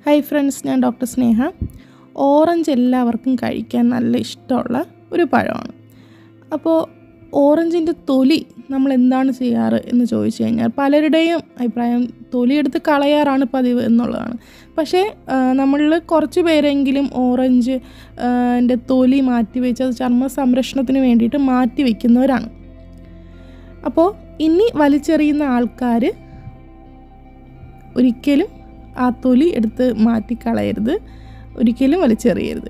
Hi friends, ഞാൻ doctor Sneha. Orange എല്ലാവർക്കും കഴിക്കാൻ നല്ല ഇഷ്ടമുള്ള ഒരു പഴമാണ്. അപ്പോൾ ഓറഞ്ചിൻ്റെ തൊലി നമ്മൾ എന്താണ് ചെയ്യാറ് എന്ന് ചോദിച്ചു കഴിഞ്ഞാൽ പലരുടെയും അഭിപ്രായം തൊലിയെടുത്ത് കളയാറാണ് പതിവ് എന്നുള്ളതാണ്. പക്ഷേ നമ്മളിൽ കുറച്ച് പേരെങ്കിലും ഓറഞ്ച് ൻ്റെ തൊലി മാറ്റി വെച്ച് അത് ചർമ്മ സംരക്ഷണത്തിന് വേണ്ടിയിട്ട് മാറ്റി വയ്ക്കുന്നവരാണ്. അപ്പോൾ ഇനി വലിച്ചെറിയുന്ന ആൾക്കാർ ഒരിക്കലും ആ തൊലി എടുത്ത് മാറ്റിക്കളയരുത്, ഒരിക്കലും വലിച്ചെറിയരുത്.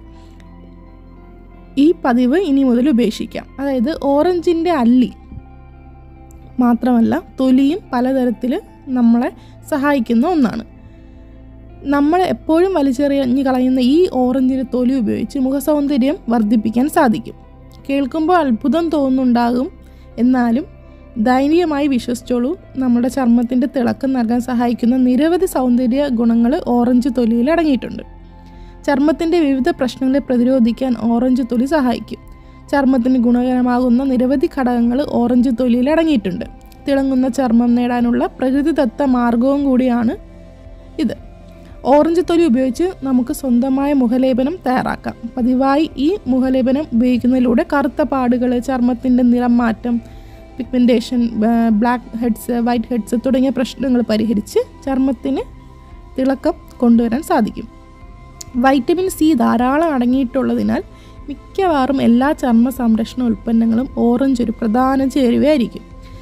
ഈ പതിവ് ഇനി മുതൽ ഉപേക്ഷിക്കാം. അതായത് ഓറഞ്ചിൻ്റെ അല്ലി മാത്രമല്ല തൊലിയും പലതരത്തിൽ നമ്മളെ സഹായിക്കുന്ന ഒന്നാണ്. നമ്മൾ എപ്പോഴും വലിച്ചെറിഞ്ഞ് കളയുന്ന ഈ ഓറഞ്ചിൻ്റെ തൊലി ഉപയോഗിച്ച് മുഖസൗന്ദര്യം വർദ്ധിപ്പിക്കാൻ സാധിക്കും. കേൾക്കുമ്പോൾ അത്ഭുതം തോന്നുന്നുണ്ടാകും, എന്നാലും ധൈര്യമായി വിശ്വസിച്ചോളൂ. നമ്മുടെ ചർമ്മത്തിൻ്റെ തിളക്കം നൽകാൻ സഹായിക്കുന്ന നിരവധി സൗന്ദര്യ ഗുണങ്ങൾ ഓറഞ്ച് തൊലിയിൽ അടങ്ങിയിട്ടുണ്ട്. ചർമ്മത്തിൻ്റെ വിവിധ പ്രശ്നങ്ങളെ പ്രതിരോധിക്കാൻ ഓറഞ്ച് തൊലി സഹായിക്കും. ചർമ്മത്തിന് ഗുണകരമാകുന്ന നിരവധി ഘടകങ്ങൾ ഓറഞ്ച് തൊലിയിൽ അടങ്ങിയിട്ടുണ്ട്. തിളങ്ങുന്ന ചർമ്മം നേടാനുള്ള പ്രകൃതിദത്ത മാർഗവും കൂടിയാണ് ഇത്. ഓറഞ്ച് തൊലി ഉപയോഗിച്ച് നമുക്ക് സ്വന്തമായ മുഖലേപനം തയ്യാറാക്കാം. പതിവായി ഈ മുഖലേപനം ഉപയോഗിക്കുന്നതിലൂടെ കറുത്ത പാടുകൾ, ചർമ്മത്തിൻ്റെ നിറം മാറ്റം, pigmentation, blackheads, whiteheads തുടങ്ങിയ പ്രശ്നങ്ങൾ പരിഹരിച്ച് ചർമ്മത്തിന് തിളക്കം കൊണ്ടുവരാൻ സാധിക്കും. വൈറ്റമിൻ സി ധാരാളം അടങ്ങിയിട്ടുള്ളതിനാൽ മിക്കവാറും എല്ലാ ചർമ്മ സംരക്ഷണ ഉൽപ്പന്നങ്ങളും ഓറഞ്ച് ഒരു പ്രധാന ചേരുവയായിരിക്കും.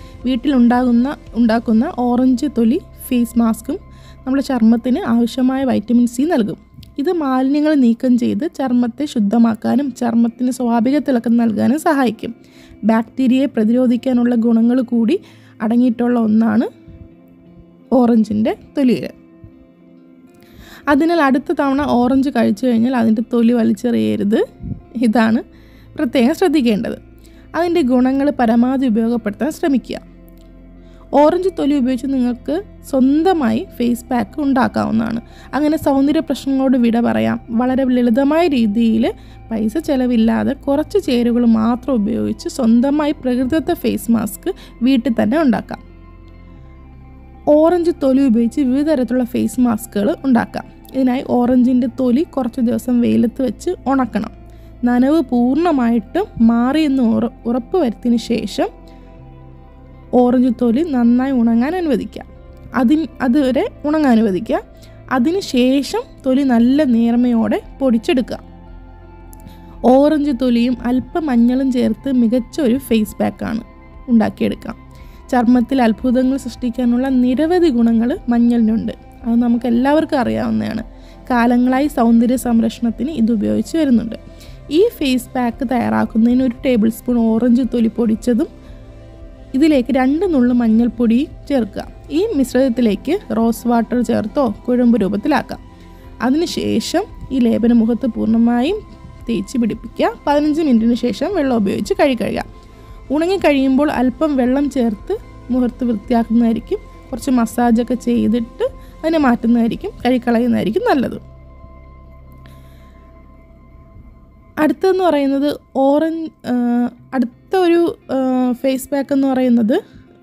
ഉണ്ടാക്കുന്ന ഓറഞ്ച് തൊലി ഫേസ് മാസ്കും നമ്മുടെ ചർമ്മത്തിന് ആവശ്യമായ വൈറ്റമിൻ സി നൽകും. ഇത് മാലിന്യങ്ങൾ നീക്കം ചെയ്ത് ചർമ്മത്തെ ശുദ്ധമാക്കാനും ചർമ്മത്തിന് സ്വാഭാവിക തിളക്കം നൽകാനും സഹായിക്കും. ബാക്ടീരിയയെ പ്രതിരോധിക്കാനുള്ള ഗുണങ്ങൾ കൂടി അടങ്ങിയിട്ടുള്ള ഒന്നാണ് ഓറഞ്ചിൻ്റെ തൊലിയിൽ. അതിനാൽ അടുത്ത തവണ ഓറഞ്ച് കഴിച്ചു കഴിഞ്ഞാൽ അതിൻ്റെ തൊലി വലിച്ചെറിയരുത്. ഇതാണ് പ്രത്യേകം ശ്രദ്ധിക്കേണ്ടത്. അതിൻ്റെ ഗുണങ്ങൾ പരമാവധി ഉപയോഗപ്പെടുത്താൻ ശ്രമിക്കുക. ഓറഞ്ച് തൊലി ഉപയോഗിച്ച് നിങ്ങൾക്ക് സ്വന്തമായി ഫേസ് പാക്ക് ഉണ്ടാക്കാവുന്നതാണ്. അങ്ങനെ സൗന്ദര്യ പ്രശ്നങ്ങളോട് വിട പറയാം. വളരെ ലളിതമായ രീതിയിൽ പൈസ ചിലവില്ലാതെ കുറച്ച് ചേരുവകൾ മാത്രം ഉപയോഗിച്ച് സ്വന്തമായി പ്രകൃതിദത്ത ഫേസ് മാസ്ക് വീട്ടിൽ തന്നെ ഉണ്ടാക്കാം. ഓറഞ്ച് തൊലി ഉപയോഗിച്ച് വിവിധ തരത്തിലുള്ള ഫേസ് മാസ്കുകൾ ഉണ്ടാക്കാം. ഇതിനായി ഓറഞ്ചിൻ്റെ തൊലി കുറച്ച് ദിവസം വെയിലത്ത് വെച്ച് ഉണക്കണം. നനവ് പൂർണ്ണമായിട്ടും മാറിയെന്ന് ഉറപ്പ് വരുത്തിയതിന് ശേഷം ഓറഞ്ച് തൊലി നന്നായി ഉണങ്ങാൻ അനുവദിക്കുക. അതുവരെ ഉണങ്ങാൻ അനുവദിക്കുക. അതിന് ശേഷം തൊലി നല്ല നേർമയോടെ പൊടിച്ചെടുക്കുക. ഓറഞ്ച് തൊലിയും അല്പം മഞ്ഞളും ചേർത്ത് മികച്ച ഒരു ഫേസ് പാക്കാണ് ഉണ്ടാക്കിയെടുക്കാം. ചർമ്മത്തിൽ അത്ഭുതങ്ങൾ സൃഷ്ടിക്കാനുള്ള നിരവധി ഗുണങ്ങൾ മഞ്ഞളിനുണ്ട്. അത് നമുക്ക് എല്ലാവർക്കും അറിയാവുന്നതാണ്. കാലങ്ങളായി സൗന്ദര്യ സംരക്ഷണത്തിന് ഇത് ഉപയോഗിച്ച് വരുന്നുണ്ട്. ഈ ഫേസ് പാക്ക് തയ്യാറാക്കുന്നതിന് 1 ടേബിൾ സ്പൂൺ ഓറഞ്ച് തൊലി പൊടിച്ചതും ഇതിലേക്ക് 2 നുള്ളു മഞ്ഞൾപ്പൊടി ചേർക്കുക. ഈ മിശ്രിതത്തിലേക്ക് റോസ് വാട്ടർ ചേർത്തോ കുഴമ്പ് രൂപത്തിലാക്കാം. അതിനുശേഷം ഈ ലേപന മുഖത്ത് പൂർണ്ണമായും തേച്ച് പിടിപ്പിക്കുക. 15 മിനിറ്റിന് ശേഷം വെള്ളം ഉപയോഗിച്ച് കഴുകുക. ഉണങ്ങിക്കഴിയുമ്പോൾ അല്പം വെള്ളം ചേർത്ത് മുഖത്ത് വൃത്തിയാക്കുന്നതായിരിക്കും. കുറച്ച് മസാജൊക്കെ ചെയ്തിട്ട് അതിനെ മാറ്റുന്നതായിരിക്കും, കഴുകിക്കളയുന്നതായിരിക്കും നല്ലത്. അടുത്തതെന്ന് പറയുന്നത് അടുത്ത ഒരു ഫേസ് പാക്ക് എന്ന് പറയുന്നത്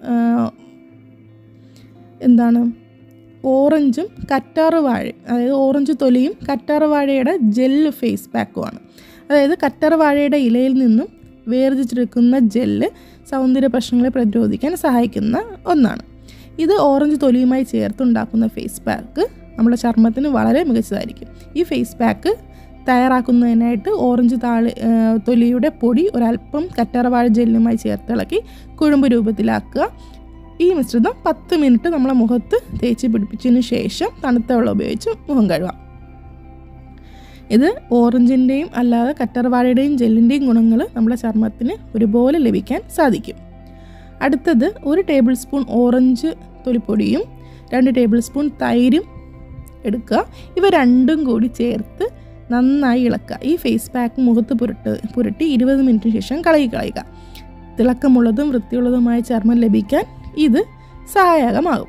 ഓറഞ്ചും കറ്റാർവാഴയും, അതായത് ഓറഞ്ച് തൊലിയും കറ്റാർവാഴയുടെ ജെല്ല് ഫേസ് പാക്കുമാണ്. അതായത് കറ്റാർവാഴയുടെ ഇലയിൽ നിന്നും വേർതിരിച്ചെടുക്കുന്ന ജെല്ല് സൗന്ദര്യ പ്രശ്നങ്ങളെ പ്രതിരോധിക്കാൻ സഹായിക്കുന്ന ഒന്നാണ്. ഇത് ഓറഞ്ച് തൊലിയുമായി ചേർത്തുണ്ടാക്കുന്ന ഫേസ് പാക്ക് നമ്മുടെ ചർമ്മത്തിന് വളരെ മികച്ചതായിരിക്കും. ഈ ഫേസ് പാക്ക് തയ്യാറാക്കുന്നതിനായിട്ട് ഓറഞ്ച് തൊലിയുടെ പൊടി ഒരല്പം കറ്റാർവാഴ ജെല്ലുമായി ചേർത്തിളക്കി കുഴമ്പ് രൂപത്തിലാക്കുക. ഈ മിശ്രിതം 10 മിനിറ്റ് നമ്മളെ മുഖത്ത് തേച്ച് പിടിപ്പിച്ചതിന് ശേഷം തണുത്ത വെള്ളം ഉപയോഗിച്ച് മുഖം കഴുകാം. ഇത് ഓറഞ്ചിൻ്റെയും അല്ലാതെ കറ്റാർവാഴയുടെയും ജെല്ലിൻ്റെയും ഗുണങ്ങൾ നമ്മുടെ ചർമ്മത്തിന് ഒരുപോലെ ലഭിക്കാൻ സാധിക്കും. അടുത്തത് 1 ടേബിൾ സ്പൂൺ ഓറഞ്ച് തൊലിപ്പൊടിയും 2 ടേബിൾ സ്പൂൺ തൈരും എടുക്കുക. ഇവ രണ്ടും കൂടി ചേർത്ത് നന്നായി ഇളക്കുക. ഈ ഫേസ് പാക്ക് മുഖത്ത് പുരട്ടി 20 മിനിറ്റിന് ശേഷം കളയുക. തിളക്കമുള്ളതും വൃത്തിയുള്ളതുമായ ചർമ്മം ലഭിക്കാൻ ഇത് സഹായകമാകും.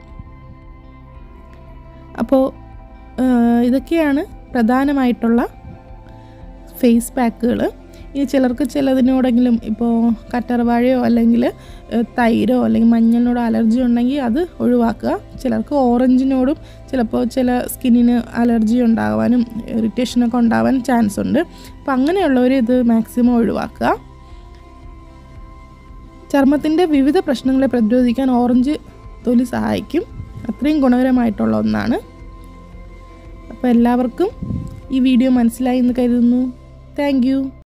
അപ്പോൾ ഇതൊക്കെയാണ് പ്രധാനമായിട്ടുള്ള ഫേസ് പാക്കുകൾ. ഇനി ചിലർക്ക് ചിലതിനോടെങ്കിലും ഇപ്പോൾ കറ്റാർവാഴയോ അല്ലെങ്കിൽ തൈരോ അല്ലെങ്കിൽ മഞ്ഞളിനോടോ അലർജി ഉണ്ടെങ്കിൽ അത് ഒഴിവാക്കുക. ചിലർക്ക് ഓറഞ്ചിനോടും ചിലപ്പോൾ ചില സ്കിന്നിന് അലർജി ഉണ്ടാകാനും ഇറിറ്റേഷനൊക്കെ ഉണ്ടാകാൻ ചാൻസ് ഉണ്ട്. അപ്പോൾ അങ്ങനെയുള്ളവർ ഇത് മാക്സിമം ഒഴിവാക്കുക. ചർമ്മത്തിൻ്റെ വിവിധ പ്രശ്നങ്ങളെ പ്രതിരോധിക്കാൻ ഓറഞ്ച് തൊലി സഹായിക്കും. അത്രയും ഗുണകരമായിട്ടുള്ള ഒന്നാണ്. അപ്പോൾ എല്ലാവർക്കും ഈ വീഡിയോ മനസ്സിലായി എന്ന് കരുതുന്നു. Thank U.